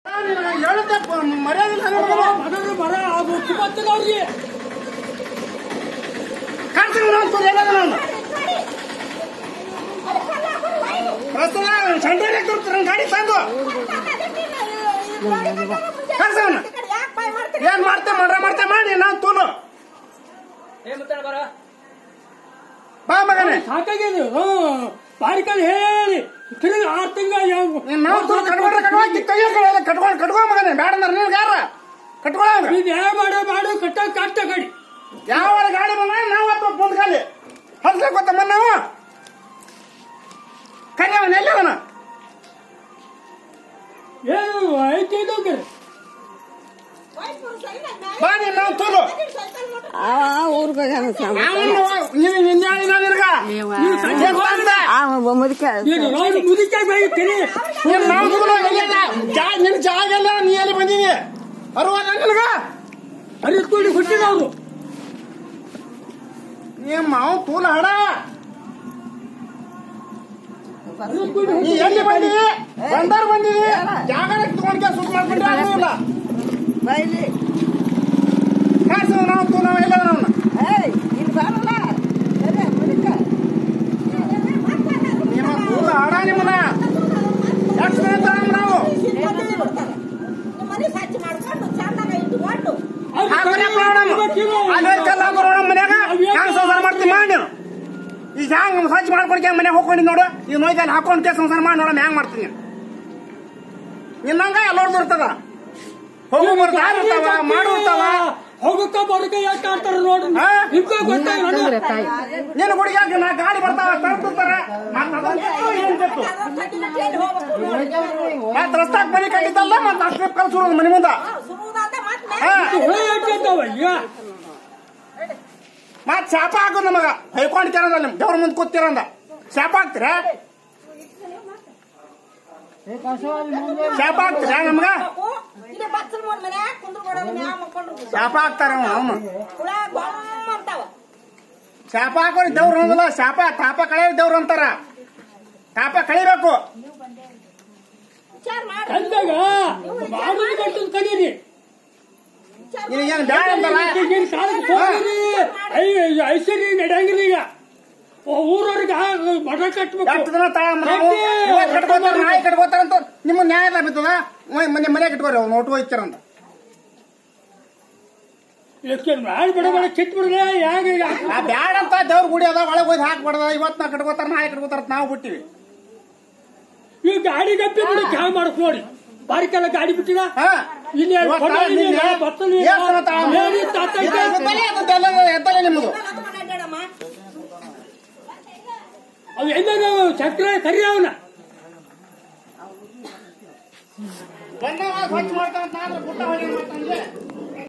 ಗಾಡಿ ತಂದು ಏನ್ ಮಾಡ್ತೆ ಮಾಡಿ ನಾನ್ ತೂಲು ಬಾ ಮಗನೇ ಸಾಕಾಗ್ಯದ ಬಾರಿಕಲ್ ಹೇಳಿ ತಿರುಗಿ 6 ತಿಂಗಳು ಕಟ್ಕೊ ಮಗನೇ ಬೇಡ ಯಾರ ಕಟ್ಕೊಳ ಮಾಡು ಕಟ್ಟ ಗಾಡಿ ಯಾವ ಗಾಡಿ ಬಂದ ನಾವು ಮುಂದ್ ಗಾಲಿ ಹಸ್ಲಕ್ ಗೊತ್ತಮ್ಮ ನಾವು ಕನ್ಯವನ ಎಲ್ಲವನ ಏನು ಐತಿ ಬಾ ನಾವು ತೋಲು ನಿನ್ ಜಾಗಲ್ಲ ನೀ ಎಲ್ಲಿ ಬಂದಿನಿ ನಿನಗ ಅರಿತ್ಕೊಂಡು ಹುಟ್ಟಿದ ಅವರು ಮಾವು ತೂಲ ಹಡ ನೀ ಎಲ್ಲಿ ಬಂದಿದಿ ಬಂದಾರ ಬಂದಿದಿ ಜಾಗ ತಗೊಂಡ್ಕೆ ಸುತ್ತ ಮಾಡ್ಕೊಂಡ್ರೆ ನಾವು ತೂ ನಾವು ಎಲ್ಲ ನಾವು ನಿಮ್ಮ ತೂಲ ಹಡ ನಿಮ್ಮನ್ನ ಎಷ್ಟು ನಾವು ಮನ್ಯಾಗ ಹ್ಯಾಂಗ ಸಂಸಾರ ಮಾಡ್ತೀವಿ ಮಾಡಿ ನೀನು ಈಗ ಹ್ಯಾಂಗ ಸ್ವಚ್ಛ ಮಾಡ್ಕೊಡ್ಕೆ ಮನೆಗೆ ಹೋಗ್ಕೊಂಡು ನೋಡು ಈಗ ನೋಯ್ದಲ್ಲಿ ಹಾಕೊಂಡ್ಕೆ ಸಂಸಾರ ಮಾಡಿ ನೋಡಮ್ಮ ಹ್ಯಾಂಗ ಮಾಡ್ತೀನಿ ನಿನ್ನಂಗ ಎಲ್ಲೋರ್ದು ಇರ್ತದ ಹೋಗು ಬರ್ತಾವ ಇರ್ತಾವ ಮಾಡಿರ್ತಾವ ಹೋಗಕ್ಕ ಬರಕ ಯಾಕೆ ಆಡ್ತಾರ ನೋಡ್ರಿ ನೀನು ಗುಡಿಗೆ ನಾ ಗಾಡಿ ಬರ್ತಾವ ತರ್ತಿರ್ತಾರ ಮತ್ ರಸ್ತಾಕ್ ಮನೆ ಕಟ್ಟಿದ್ದಲ್ಲ ಮತ್ ಅಷ್ಟು ಕಲ್ಸುರೋದು ಮನೆ ಮುಂದ ಮತ್ ಶಾಪ ಹಾಕೋದು ನಮಗ ಹೊಯ್ಕೊಂಡ್ ಕೇಳೋದಲ್ಲ ನಿಮ್ ದೇವ್ರ ಮುಂದೆ ಕೂತಿರಂದ ಶಾಪ ಹಾಕ್ತೀರ ಶಾಪ ಹಾಕ್ತೀರ ನಮ್ಗ ಶಾಪ ಹಾಕ್ತಾರ ಅವನು ಶಾಪ ಹಾಕೋರಿ ದೇವ್ರು ಅನ್ನೋದಿಲ್ಲ ಶಾಪ ತಾಪ ಕಳೆಯ ದೇವ್ರು ಅಂತಾರ ತಾಪ ಕಳಿಬೇಕು ಕಡೀರಿ ನಿನಗೇನು ಬ್ಯಾಡ ಅಂತಲ್ಲ ಐಶ್ವರ್ಯ ನಡೆಯಂಗಿಲ್ಲ ಈಗ ಊರವ್ರಿಗೆ ಮಠ ಕಟ್ಬೇಕು ಕಟ್ಕೋತಾರ ನಾಯಿ ಕಟ್ಕೋತಾರಂತ ನಿಮ್ಮ ನ್ಯಾಯ ಬಿತ್ತದ ಮನೆ ಕಟ್ಕೋರಿ ಅವ್ರು ನೋಟು ಹೋಯ್ತಾರಂತ ಮಾಡಿ ಬಿಡಬೇಡ ಕಿತ್ ಬಿಡ್ರೆ ಹೇಗೆ ಬ್ಯಾಡ ಅಂತ ದೇವ್ರ ಗುಡಿ ಅದ ಒಳಗೆ ಹೋಗಿ ಹಾಕ್ಬಿಡದ ಇವತ್ತು ನಾ ಕಟ್ಕೋತಾರ ನಾಯಿ ಕಟ್ಕೋತಾರ ನಾವು ಬಿಟ್ಟಿವಿ ಈ ಗಾಡಿ ಗಪ್ಪಿ ನೋಡಿ ಕ್ಯಾ ಮಾಡಕ್ ನೋಡಿ ಬಾರಿಕೆಲ್ಲ ಗಾಡಿ ಬಿಟ್ಟಿಲ್ಲ ಇಲ್ಲಿ ನಿಮ್ಮದು ಅವು ಎಲ್ಲ ಚಕ್ರ ಕರಿ ಅವನ ಸ್ವಚ್ಛ ಮಾಡ್ತಾನೆ